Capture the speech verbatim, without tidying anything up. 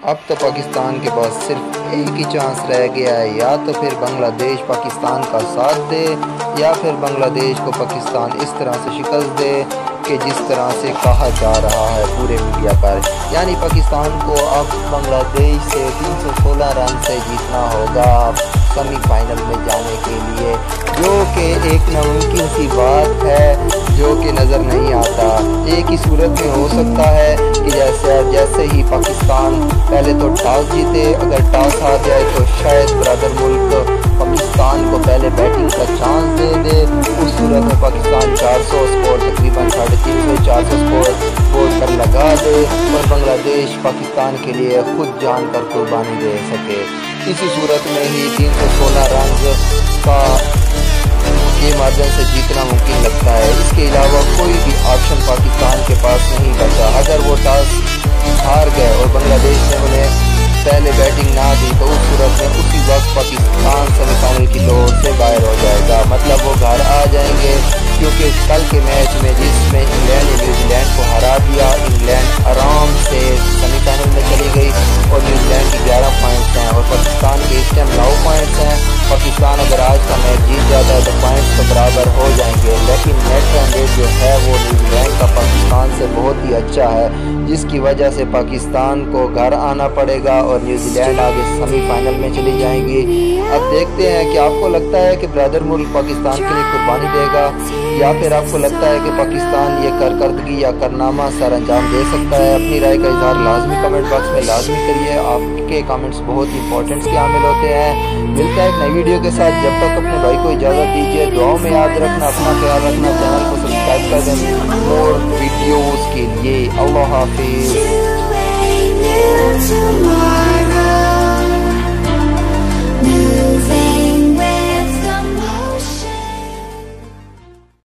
अब तो पाकिस्तान के पास सिर्फ एक ही चांस रह गया है, या तो फिर बांग्लादेश पाकिस्तान का साथ दे या फिर बांग्लादेश को पाकिस्तान इस तरह से शिकस्त दे कि जिस तरह से कहा जा रहा है पूरे मीडिया पर। यानी पाकिस्तान को अब बांग्लादेश से तीन सौ सोलह रन से जीतना होगा सेमीफाइनल में जाने के लिए, जो कि एक नामुमकिन सी बात है, जो कि नज़र नहीं आता। एक ही सूरत में हो सकता है कि जैसे जैसे ही पाकिस्तान पहले तो टॉस जीते, अगर टॉस आ जाए तो शायद ब्रदर मुल्क पाकिस्तान को पहले बैटिंग का चांस दे दे। उस सूरत में पाकिस्तान चार सौ स्कोर तकरीबन साढ़े तीन सौ चार सौ स्कोर बोर्ड पर लगा दे और बांग्लादेश पाकिस्तान के लिए खुद जान कर कुर्बानी दे सके। इसी सूरत में ही तीन सौ सोलह रन का के माध्यम से जीतना मुमकिन लगता है। इसके अलावा कोई भी ऑप्शन पाकिस्तान के पास नहीं बचा। अगर वो टॉस हार गए और बांग्लादेश ने उन्हें पहले बैटिंग ना दी तो उस सूरत में उसी वक्त पाकिस्तान सेमीफाइनल की दौड़ से बाहर हो जाएगा, मतलब वो घर आ जाएंगे। क्योंकि कल के मैच में जिसमें इंग्लैंड ने न्यूजीलैंड को हरा दिया, इंग्लैंड आराम से सेमीफाइनल में चली गई और न्यूजीलैंड की ग्यारह पॉइंट्स हैं और पाकिस्तान के इस टाइम नौ पॉइंट्स हैं। पाकिस्तान अगर आज का मैच जीत जाता है तो पॉइंट्स तो बराबर हो जाएंगे, लेकिन नेट रन रेट जो है वो न्यूजीलैंड का पाकिस्तान से बहुत ही अच्छा है, जिसकी वजह से पाकिस्तान को घर आना पड़ेगा और न्यूजीलैंड आगे सेमीफाइनल में चली जाएंगी। अब देखते हैं कि आपको लगता है कि ब्रदर मुल्क पाकिस्तान के लिए कुर्बानी देगा या फिर आपको लगता है कि पाकिस्तान ये करकर्दगी या करनामा सर अंजाम दे सकता है। अपनी राय का इजहार लाजमी कमेंट बॉक्स में लाजमी करिए, आपके कमेंट्स बहुत इंपॉर्टेंट शामिल होते हैं। मिलता है एक नई वीडियो के साथ, जब तक अपने भाई को इजाज़त दीजिए। दुआओं में याद रखना, अपना ख्याल रखना, चैनल को सब्सक्राइब कर दें मोर वीडियोज़ के लिए। अल्लाह हाफिज़।